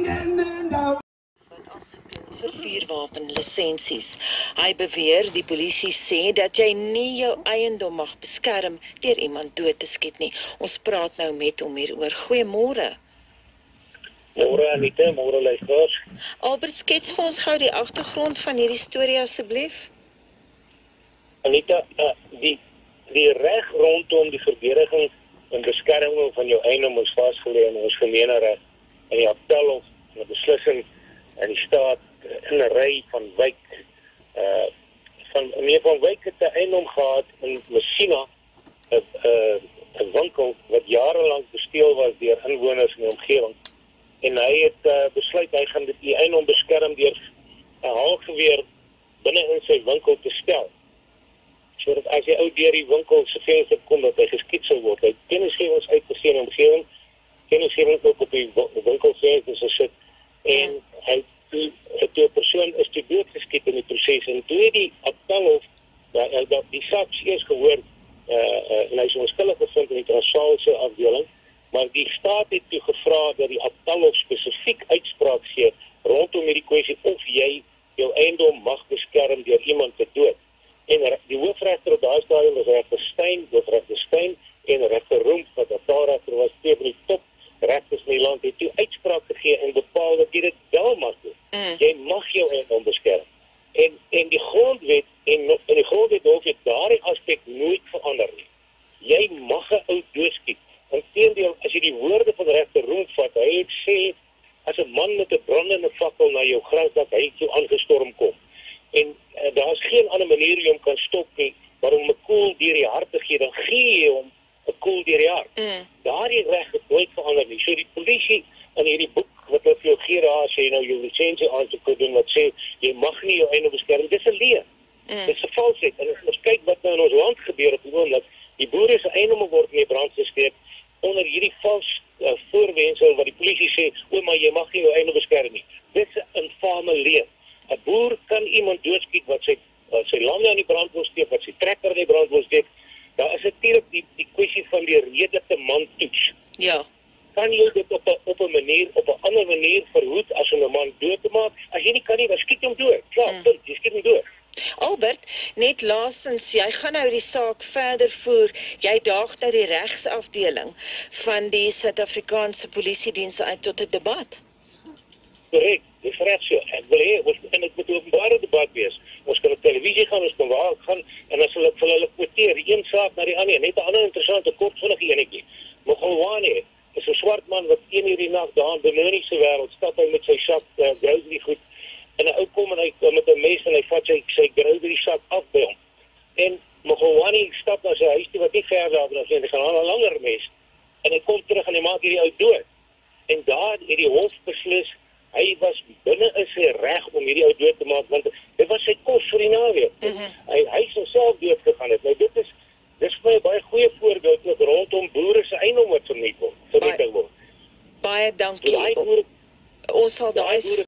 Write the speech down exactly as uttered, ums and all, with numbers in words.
vir vuurwapenlisensies. Hy beweer die polisie sê dat jy nie jou eiendom mag beskerm deur iemand dood te skiet nie. Ons praat nou met hom hieroor. Goeiemôre. Môre Anita, môre luisteraars. Albert, skets vir ons gou die agtergrond van hierdie storie asseblief. Anita, uh, die die reg rondom die verdediging en beskerming van jou eiendom is vasgelê in ons gemeenereg en die appelhof en 'n beslissing in die staat in 'n ry van Wyk uh van meer van Wyk het 'n eiendom gehad in Messina, 'n 'n 'n winkel wat jarelank besteel was deur inwoners in die omgewing. En hy het uh, besluit hy gaan die eiendom beskerm deur 'n haalgeweer binne in sy winkel te stel. Sodat as jy ou deur die winkel se venster kom dat hy geskiet sou word. Hy het kennisgewings uitgegee in die omgewing, kennisgewings ook op die winkelvensters gesit en hy het die persoon is te dood geskiet in die proses en toe die appelhof dat dat die saak eers gehoor uh, uh, en hy is onskuldig bevind in die Transvaalse afdeling, maar die staat het toe gevra dat die appelhof spesifiek uitspraak gee rondom hierdie kwessie of jy jou eiendom mag beskerm deur iemand te dood. En die hoofregter op daai stadium was regter Steyn, hoofregter Steyn en regter Roem wat daar was twee van die top regters in die land het toe uitspraak gegee en bepaal dat jy dit wel mag doen. Mm. Jy mag jou eiendom beskerm. En en die grondwet en in die grondwet hoef jy daardie aspek nooit verander nie. Jy mag 'n ou doodskiet. Inteendeel, as jy die woorde van regter Roem vat, hy het sê as 'n man met 'n brandende fakkel na jou grasdak hy jou aangestorm kom. En uh, daar is geen ander manier hoe jy hom kan stop nie, maar om 'n koel deur die hart te gee, dan gee jy hom 'n koel deur die hart. Mm. Daardie reg het nooit verander nie. So die polisie in hierdie boek wat hulle vir jou gee, daar sê nou jou lisensie aansoek doen wat sê jy mag nie jou eiendom beskerm. Dis 'n leuen. Mm. Dis 'n valsheid. En as ons kyk wat nou in ons land gebeur op die oomblik, die boere se eiendomme word in die brand gesteek onder hierdie vals uh, voorwendsel wat die polisie sê, o maar jy mag nie jou eiendom beskerm nie. Dis 'n infame leuen. 'n Boer kan iemand doodskiet wat sy wat sy lande aan die brand wil steek, wat sy trekker aan die brand wil steek. Daar is natuurlik die die kwessie van die redelike man toets. Ja. Kan jy dit op 'n op 'n manier, op 'n ander manier verhoed as om 'n man dood te maak? As jy nie kan nie, dan skiet hom dood. Klaar, mm. Jy skiet hom dood. Albert, net laasens, jy gaan nou die saak verder voer. Jy daag nou die regsafdeling van die Suid-Afrikaanse Polisiedienste uit tot 'n debat. Korrek, dis reg so. Ek wil hê ons moet dit met 'n openbare debat wees. Ons kan op televisie gaan, ons kan waar gaan en as hulle vir hulle kwoteer, een saak na die ander, net 'n ander interessante kortvinnige enetjie. Mogolwane is 'n swart man wat een uur die nag daar in Benoni se wêreld stap hy met sy sak uh, grocery goed en 'n ou kom en hy kom met 'n mes en hy vat sy sy grocery sak af by hom. En Mogolwane stap na sy huis toe wat nie ver daar is nie, hy gaan aan 'n langer mes en hy kom terug en hy maak hierdie ou dood. En daar het die hof beslis hy was binne in sy reg om hierdie ou dood te maak want dit was sy kos vir die naweek. Mm -hmm. Hy hy sou self dood gegaan het. Nou dit is dis vir my 'n baie goeie voorbeeld ook rondom boere se eiendom wat vernietig word. Vernietig word. Baie dankie. Ons sal daai